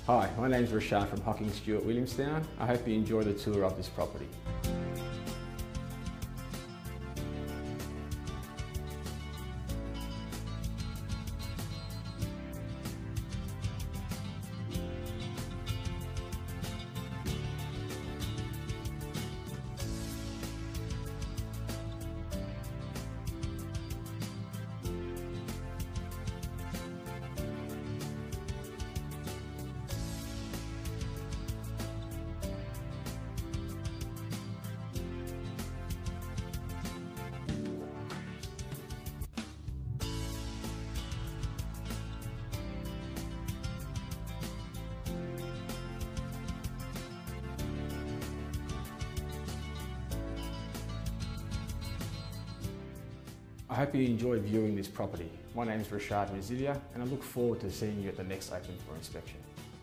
Hi, my name is Rashad from Hocking Stewart Williamstown. I hope you enjoy the tour of this property. I hope you enjoy viewing this property. My name is Rashad Mazilia and I look forward to seeing you at the next open for inspection.